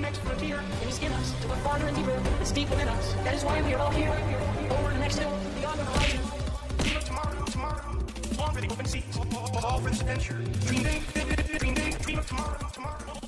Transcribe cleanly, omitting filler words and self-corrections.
the next frontier, and you skin us to go farther and deeper. It's deep within us. That is why we are all here. Over the next hill, beyond the horizon. Dream of tomorrow, tomorrow. Long for the open seas, all for this adventure. Dream big, dream big, dream of tomorrow, tomorrow.